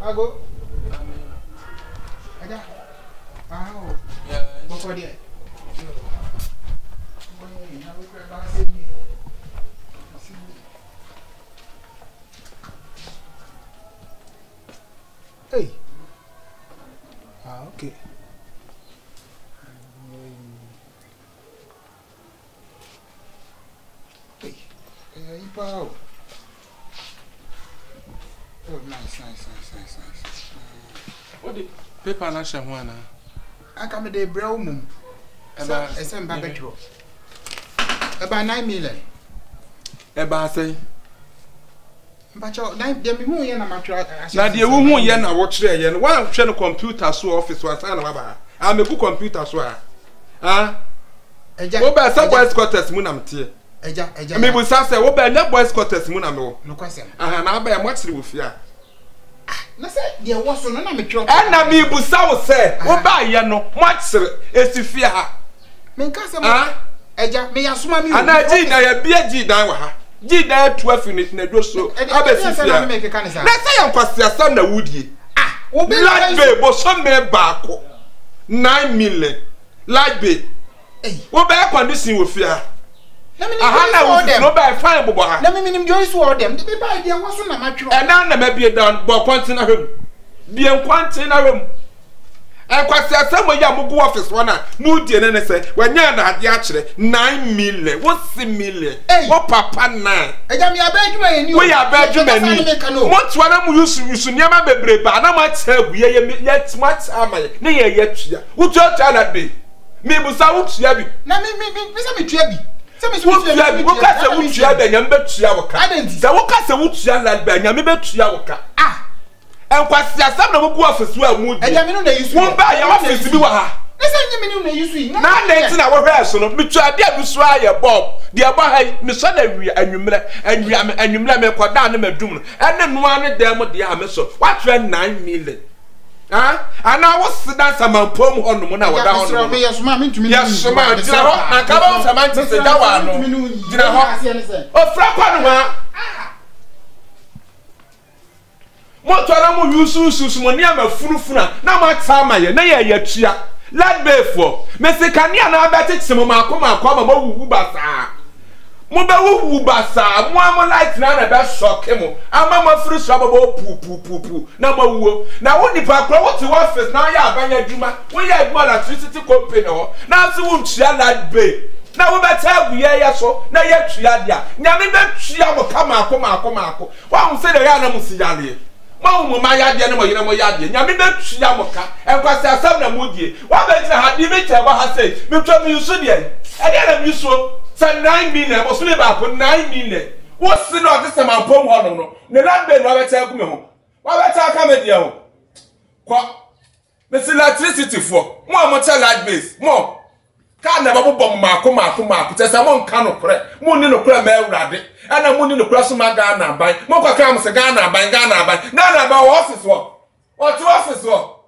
Ago. Aja. Oh. Yeah. Boko dia. Hey. Okay. Hey. Ipa. Oh, nice. What the paper na shahwana? Aka me de brow mum. Eba esem ba betro. Eba 9 million. Eba say. Mbacho 9 dem hu ye na matwa. Na de wo hu ye na wo kire ye no. Wan hwe no computer so office wa san na baba. A me ku computer so a. Ah. Eja. Wo ba sa boys quarters mu na mtie. Eja. Me bu sa say wo ba na boys quarters mu na me wo. No kwasem. Aha na ba ya mo kire wo fia. Na say de wo so no na me tro. Na me bu sa wo say wo ba ye no mo kire esifia ha. Me nka se mo. Eja me ya soma mi. Ana ji na ya bia ji dan wa ha. Ji dan 12 minutes na do so. Abesifia. Na say yan kwase asam na wudie. Wo be Light bay bo so me baako 9 million. Light bay. Wo be condition wo fia. Aha na wo no be fine bobo ha. Na me minim jo isu all them. Be buy dia wo so na matwo. Na ma bie down bo kwanti na hwem. Bie kwanti na hwem. Kwase asam ya mugu office wana mu die ne se wanya na ade a kire 9 million. Wo 6 million. Wo papa 9. Eja me abadwuma ye ni. Wo ya abadwuma ni. Mo twa na mu yusu niam bebre ba na ma cha agu ye smart amaye. Ne ye tua. Wo tua na be. Me bu sa wo tua bi. Na me se me tua bi. Se me wo tua bi. Wo ka se wo tua be nyam be tua wo ka. Se wo ka se wo tua la be nyam be tua wo ka. Enkwasi asam na mugu office wa mu di. Eja me no na yisu. Wo ba ya office bi wa ha. Ese nye me no na yisu yi. Na nti na wo hwe so no mitua de adusu aye bob. De ba ha mi so na wi anwumra me koda na madum no. Ene no ane dem de ha me so. What 9 million. Ana wo sida samampom ho no na wo da ho no. Me yesuma me ntumi. Yesuma dina ho na ka ba samanti se da wa no. Dina ho. O fra kwa no ha. Moto na mo yusu mo ne ama funufuna na ma tsama ye na ye tua lad before me se kania na abetete mo makoma ma wuwu basa mo be wuwu basa mo am light na be shock mo ama ma furu so babo pu na ma wuwo na wo nipa kro wo ti office na ya abanya djuma wo ya adwuma electricity company ho na se wo tua lad be na wo beta agu ye so na ye tua dia nyame be tua mo kama akoma wa hu se de ya na musiyale Mawu ma ya de ne mo yire mo ya de nyame be tua mo ka enkwase asam na modie wa be tira ha di me che ba ha sei me twa me yusu de e de na me yusu sa 9 million mo so le ba ko 9 million wo si no de se man pom ho no ne la be no wa be ta ku me ho wa be ta ka me de ho ko me si electricity for mo cha light base mo ka na ba bobom mako tesa mo nka no kore mo ni no kore ma awurade ana mo ni no kore so ma ga na ban mo kwa ka mo se ga na ban wo office wo o to office wo